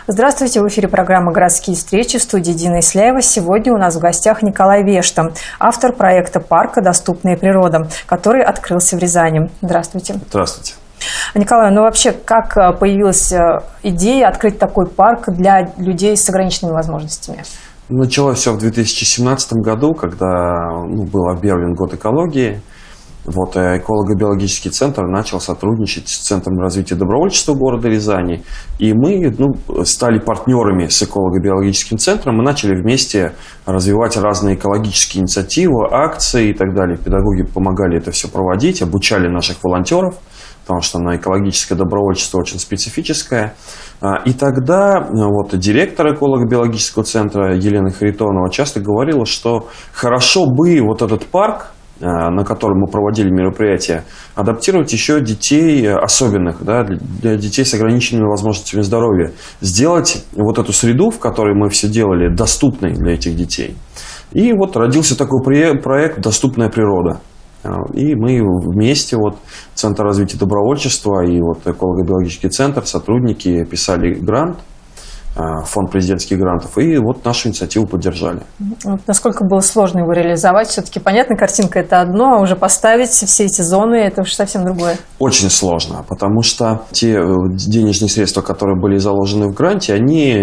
Здравствуйте, в эфире программа «Городские встречи», в студии Дина Исляева. Сегодня у нас в гостях Николай Вешта, автор проекта парка «Доступная природа», который открылся в Рязани. Здравствуйте. Здравствуйте. Николай, ну вообще, как появилась идея открыть такой парк для людей с ограниченными возможностями? Началось все в 2017 году, когда был объявлен год экологии. Эколого-биологический центр начал сотрудничать с Центром развития добровольчества города Рязани. И мы стали партнерами с эколого-биологическим центром и начали вместе развивать разные экологические инициативы, акции и так далее. Педагоги помогали это все проводить, обучали наших волонтеров, потому что экологическое добровольчество очень специфическое. И тогда директор эколого-биологического центра Елена Харитонова часто говорила, что хорошо бы этот парк, на котором мы проводили мероприятия, адаптировать еще детей особенных, для детей с ограниченными возможностями здоровья. Сделать эту среду, в которой мы все делали, доступной для этих детей. И родился такой проект «Доступная природа». И мы вместе, Центр развития добровольчества и эколого-биологический центр, сотрудники писали грант, фонд президентских грантов, и нашу инициативу поддержали. Насколько было сложно его реализовать? Все-таки, понятно, картинка – это одно, а уже поставить все эти зоны – это уж совсем другое. Очень сложно, потому что те денежные средства, которые были заложены в гранте,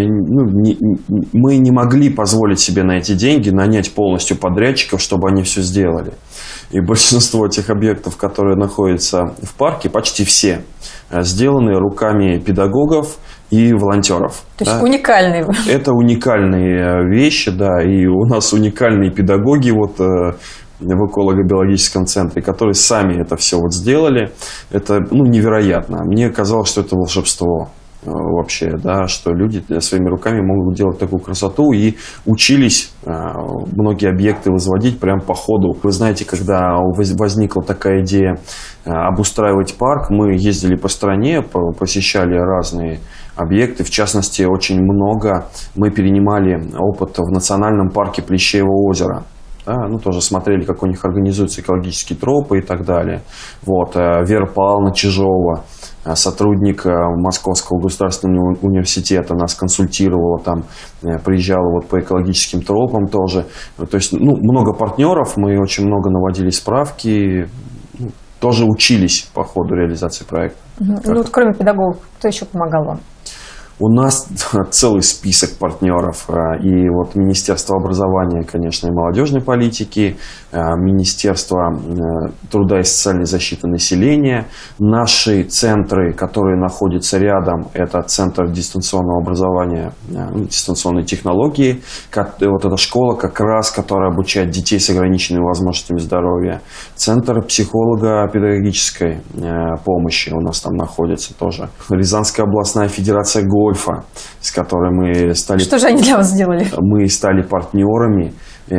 мы не могли позволить себе на эти деньги нанять полностью подрядчиков, чтобы они все сделали. И большинство тех объектов, которые находятся в парке, почти все, сделаны руками педагогов и волонтеров. То есть уникальные. Это уникальные вещи, и у нас уникальные педагоги в эколого-биологическом центре, которые сами это все сделали. Это невероятно. Мне казалось, что это волшебство вообще, что люди своими руками могут делать такую красоту, и учились многие объекты возводить прямо по ходу. Вы знаете, когда возникла такая идея обустраивать парк, мы ездили по стране, посещали разные объекты, в частности, очень много мы перенимали опыт в национальном парке Плещеево озеро. Тоже смотрели, как у них организуются экологические тропы и так далее. Вера Павловна Чижова, сотрудник Московского государственного университета, нас консультировала, приезжала по экологическим тропам тоже. То есть, много партнеров, мы очень много наводили справки, тоже учились по ходу реализации проекта. Кроме педагогов, кто еще помогал вам? У нас целый список партнеров. И Министерство образования, конечно, и молодежной политики, Министерство труда и социальной защиты населения, наши центры, которые находятся рядом, это Центр дистанционного образования, дистанционной технологии. Эта школа как раз, которая обучает детей с ограниченными возможностями здоровья. Центр психолого-педагогической помощи у нас там находится тоже. Рязанская областная федерация гольфа, с которой мы стали... Что же они для вас сделали? Мы стали партнерами,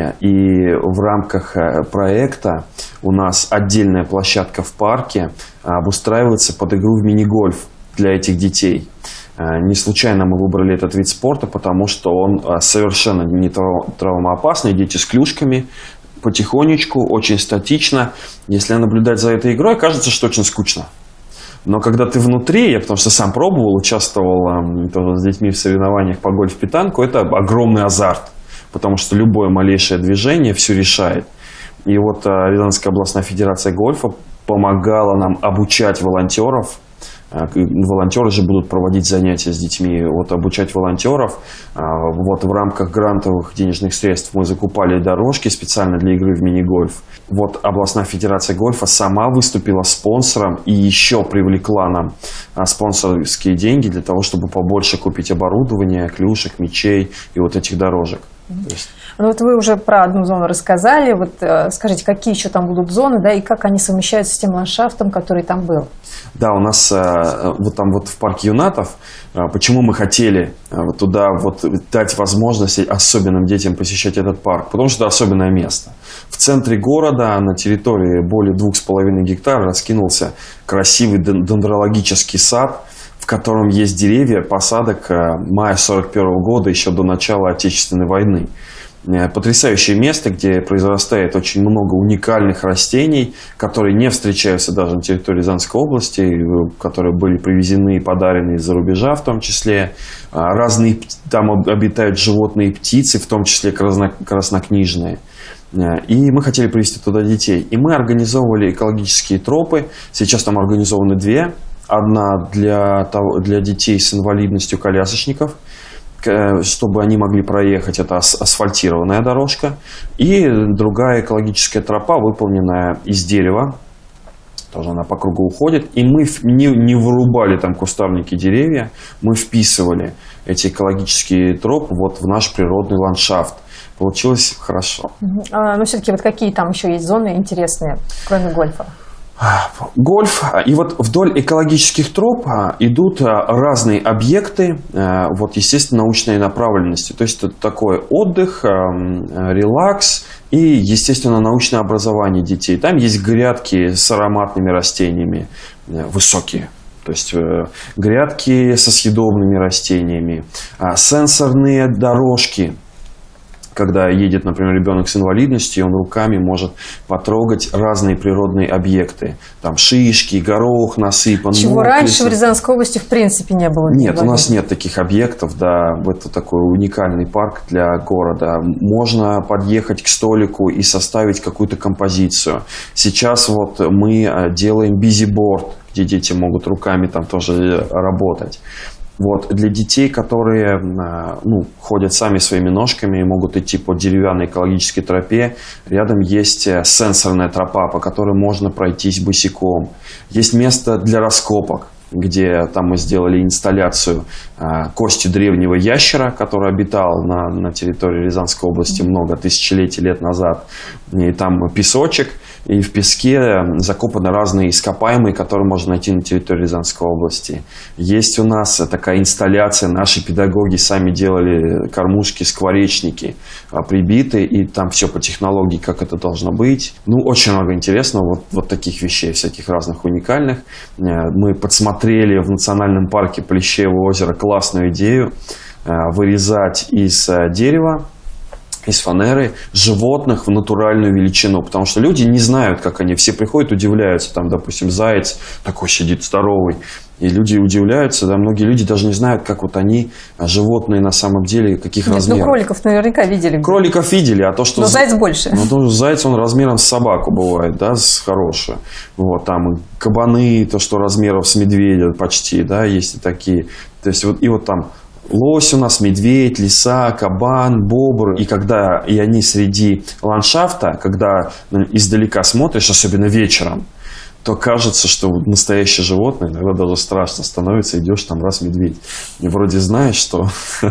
и в рамках проекта у нас отдельная площадка в парке обустраивается под игру в мини-гольф для этих детей. Не случайно мы выбрали этот вид спорта, потому что он совершенно не травмоопасный, дети с клюшками, потихонечку, очень статично. Если наблюдать за этой игрой, кажется, что очень скучно. Но когда ты внутри, я потому что сам пробовал, участвовал с детьми в соревнованиях по гольф-питанку, это огромный азарт, потому что любое малейшее движение все решает. И Рязанская областная федерация гольфа помогала нам обучать волонтеров. Волонтеры же будут проводить занятия с детьми, обучать волонтеров. В рамках грантовых денежных средств мы закупали дорожки специально для игры в мини-гольф. Областная федерация гольфа сама выступила спонсором и еще привлекла нам спонсорские деньги для того, чтобы побольше купить оборудование, клюшек, мячей и этих дорожек. Вы уже про одну зону рассказали. Скажите, какие еще там будут зоны, и как они совмещаются с тем ландшафтом, который там был? Да, у нас в парке юнатов, почему мы хотели туда дать возможность особенным детям посещать этот парк? Потому что это особенное место. В центре города, на территории более 2,5 гектара, раскинулся красивый дендрологический сад, в котором есть деревья посадок мая 1941 года, еще до начала Отечественной войны. Потрясающее место, где произрастает очень много уникальных растений, которые не встречаются даже на территории Рязанской области, которые были привезены и подарены из-за рубежа в том числе. Разные там обитают животные и птицы, в том числе краснокнижные. И мы хотели привезти туда детей. И мы организовывали экологические тропы. Сейчас там организованы две. Одна для детей с инвалидностью, колясочников, чтобы они могли проехать, это асфальтированная дорожка. И другая экологическая тропа, выполненная из дерева. Тоже она по кругу уходит. И мы не вырубали там кустарники, деревья. Мы вписывали эти экологические тропы вот в наш природный ландшафт. Получилось хорошо. Но все-таки вот какие там еще есть зоны интересные, кроме гольфа? Гольф. И вот вдоль экологических троп идут разные объекты, вот, естественно, научной направленности. То есть это такой отдых, релакс и, естественно, научное образование детей. Там есть грядки с ароматными растениями, высокие. То есть грядки со съедобными растениями, сенсорные дорожки. Когда едет, например, ребенок с инвалидностью, он руками может потрогать разные природные объекты. Там шишки, горох насыпан. Чего раньше в Рязанской области в принципе не было. Нет, у нас нет таких объектов. Да, это такой уникальный парк для города. Можно подъехать к столику и составить какую-то композицию. Сейчас вот мы делаем бизиборд, где дети могут руками там тоже работать. Вот, для детей, которые ходят сами своими ножками и могут идти по деревянной экологической тропе, рядом есть сенсорная тропа, по которой можно пройтись босиком. Есть место для раскопок, где там мы сделали инсталляцию костью древнего ящера, который обитал на территории Рязанской области много тысячелетий лет назад. И там песочек, и в песке закопаны разные ископаемые, которые можно найти на территории Рязанской области. Есть у нас такая инсталляция, наши педагоги сами делали кормушки, скворечники прибиты, и там все по технологии, как это должно быть. Очень много интересного, вот таких вещей, всяких разных уникальных. Мы подсмотрели в национальном парке Плещеево озеро классную идею вырезать из дерева, из фанеры животных в натуральную величину, потому что люди не знают, как они, все приходят, удивляются, там, допустим, заяц такой сидит здоровый, и люди удивляются, да, многие люди даже не знают, как вот они, животные на самом деле, каких размеров. Кроликов наверняка видели. Кроликов видели, а то, что... Но заяц больше. Ну, заяц, он размером с собаку бывает, да, с хорошую. Вот, там кабаны, то, что размеров с медведя почти, да, есть и такие. То есть, вот, и вот там лось у нас, медведь, лиса, кабан, бобр. И они среди ландшафта, когда издалека смотришь, особенно вечером, то кажется, что настоящее животное, иногда даже страшно становится, идешь там раз медведь. И вроде знаешь, что...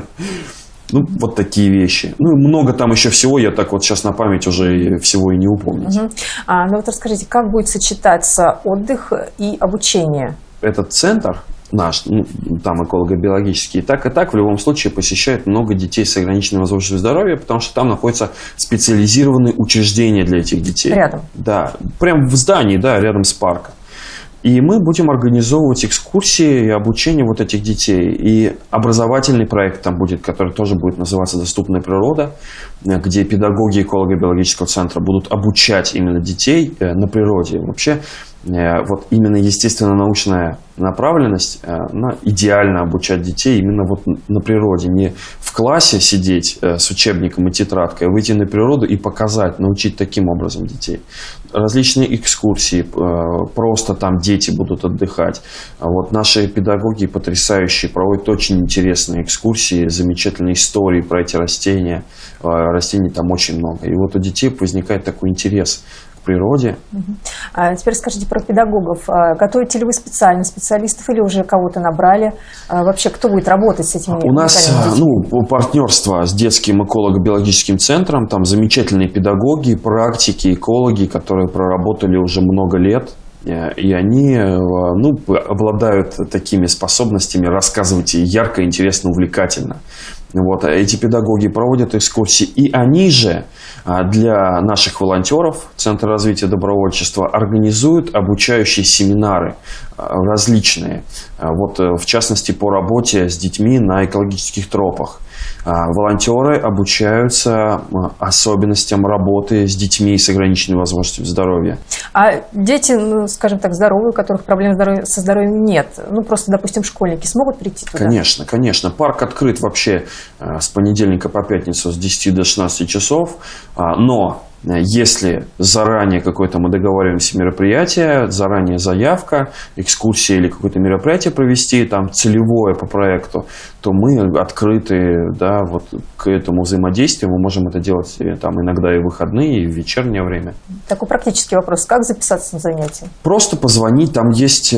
вот такие вещи. Много там еще всего, я так вот сейчас на память уже всего и не упомню. Вот расскажите, как будет сочетаться отдых и обучение? Этот центр наш, там эколого-биологический, и так в любом случае посещает много детей с ограниченной возможностью здоровья, потому что там находятся специализированные учреждения для этих детей. Рядом? Да, прям в здании, да, рядом с парком. И мы будем организовывать экскурсии и обучение вот этих детей. И образовательный проект там будет, который тоже будет называться «Доступная природа», где педагоги эколого-биологического центра будут обучать именно детей на природе. Вообще, вот именно естественно-научная направленность, она идеально обучать детей именно вот на природе. Не в классе сидеть с учебником и тетрадкой, а выйти на природу и показать, научить таким образом детей. Различные экскурсии, просто там дети будут отдыхать. Вот наши педагоги потрясающие, проводят очень интересные экскурсии, замечательные истории про эти растения. Растений там очень много. И вот у детей возникает такой интерес к природе. А теперь скажите про педагогов. Готовите ли вы специально специалистов или уже кого-то набрали? Вообще, кто будет работать с этими? У нас партнерство с детским эколого-биологическим центром. Там замечательные педагоги, практики, экологи, которые проработали уже много лет. И они обладают такими способностями рассказывать ярко, интересно, увлекательно. Вот, эти педагоги проводят экскурсии, и они же для наших волонтеров Центра развития добровольчества организуют обучающие семинары различные, вот, в частности по работе с детьми на экологических тропах. Волонтеры обучаются особенностям работы с детьми с ограниченными возможностями здоровья. А дети, ну, скажем так, здоровые, у которых проблем со здоровьем нет, ну просто, допустим, школьники смогут прийти туда? Конечно, конечно. Парк открыт вообще с понедельника по пятницу с 10 до 16 часов, но если заранее какое-то мы договариваемся мероприятие, заранее заявка, экскурсия или какое-то мероприятие провести, там целевое по проекту, то мы открыты, да, вот к этому взаимодействию. Мы можем это делать там иногда и в выходные, и в вечернее время. Такой практический вопрос. Как записаться на занятия? Просто позвонить. Там есть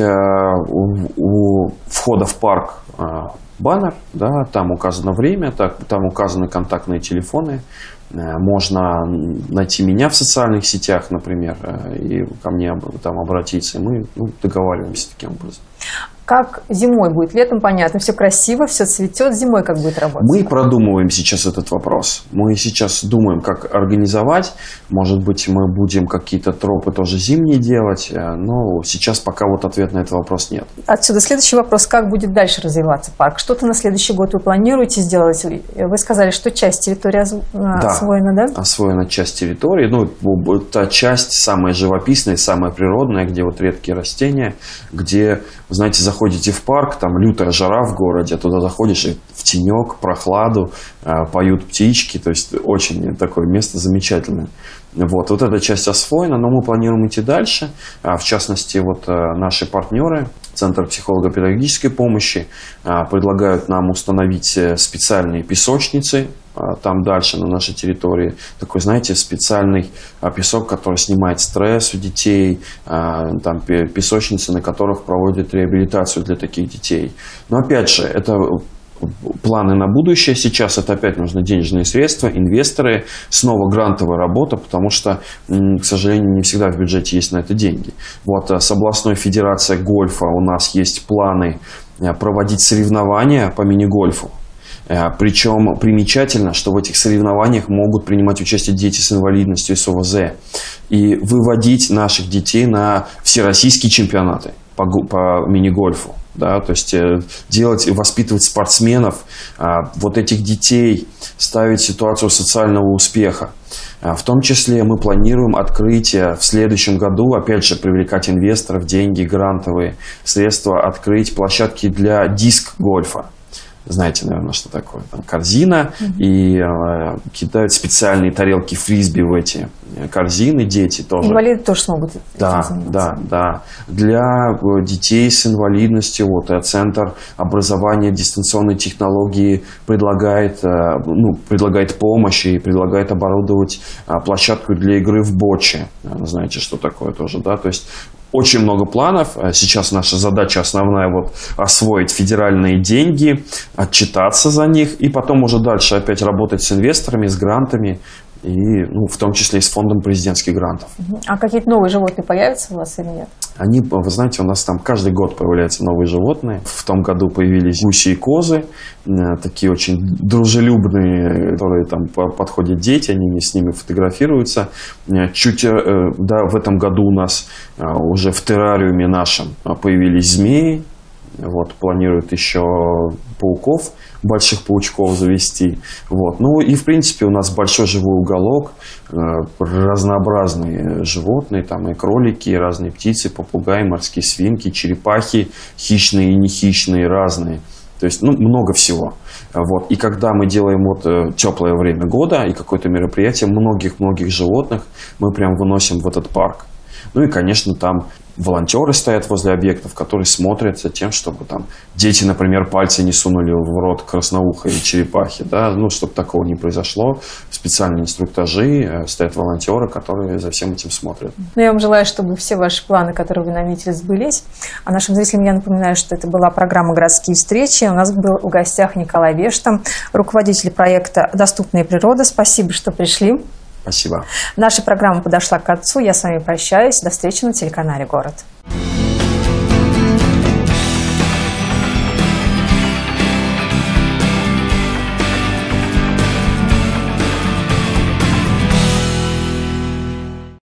у входа в парк баннер, да, там указано время, там указаны контактные телефоны. Можно найти меня в социальных сетях, например, и ко мне там обратиться. И мы договариваемся таким образом. Как зимой будет? Летом, понятно, все красиво, все цветет. Зимой как будет работать? Мы продумываем сейчас этот вопрос. Мы сейчас думаем, как организовать. Может быть, мы будем какие-то тропы тоже зимние делать. Но сейчас пока вот ответа на этот вопрос нет. Отсюда следующий вопрос. Как будет дальше развиваться парк? Что-то на следующий год вы планируете сделать? Вы сказали, что часть территории освоена, да? Освоена часть территории. Ну, та часть самая живописная, самая природная, где вот редкие растения, где, знаете, заходите в парк, там лютая жара в городе, туда заходишь и в тенек, прохладу, поют птички, то есть очень такое место замечательное. Вот эта часть освоена, но мы планируем идти дальше. В частности, вот наши партнеры, Центр психолого-педагогической помощи, предлагают нам установить специальные песочницы там дальше, на нашей территории. Такой, знаете, специальный песок, который снимает стресс у детей, там песочницы, на которых проводят реабилитацию для таких детей. Но опять же, это планы на будущее. Сейчас это опять нужны денежные средства, инвесторы, снова грантовая работа, потому что, к сожалению, не всегда в бюджете есть на это деньги. Вот с областной федерацией гольфа у нас есть планы проводить соревнования по мини-гольфу. Причем примечательно, что в этих соревнованиях могут принимать участие дети с инвалидностью и с ОВЗ. И выводить наших детей на всероссийские чемпионаты по мини-гольфу. Да, то есть делать и воспитывать спортсменов, вот этих детей, ставить ситуацию социального успеха. В том числе мы планируем открыть в следующем году, опять же, привлекать инвесторов, деньги, грантовые средства, открыть площадки для диск-гольфа. Знаете, наверное, что такое? Там корзина, и кидают специальные тарелки фрисби в эти корзины, дети тоже. Инвалиды тоже смогут этим заниматься. Да. Для детей с инвалидностью Центр образования дистанционной технологии предлагает помощь и предлагает оборудовать площадку для игры в боче. Знаете, что такое тоже, да? То есть очень много планов. Сейчас наша задача основная освоить федеральные деньги, отчитаться за них и потом уже дальше опять работать с инвесторами, с грантами и в том числе и с фондом президентских грантов. А какие-то новые животные появятся у вас или нет? Вы знаете, у нас там каждый год появляются новые животные. В том году появились гуси и козы, такие очень дружелюбные, которые там подходят дети, они с ними фотографируются. В этом году у нас уже в террариуме нашем появились змеи. Планируют еще пауков, больших паучков завести. И, в принципе, у нас большой живой уголок, разнообразные животные, там и кролики, и разные птицы, попугаи, морские свинки, черепахи, хищные и нехищные, разные. То есть, много всего. И когда мы делаем теплое время года и какое-то мероприятие, многих животных мы прям выносим в этот парк. И, конечно, там волонтеры стоят возле объектов, которые смотрят за тем, чтобы там дети, например, пальцы не сунули в рот красноухой черепахи, да, чтобы такого не произошло. Специальные инструктажи, стоят волонтеры, которые за всем этим смотрят. Я вам желаю, чтобы все ваши планы, которые вы наметили, сбылись. А нашим зрителям я напоминаю, что это была программа «Городские встречи». У нас был в гостях Николай Вешта, руководитель проекта «Доступная природа». Спасибо, что пришли. Спасибо. Наша программа подошла к концу. Я с вами прощаюсь. До встречи на телеканале «Город».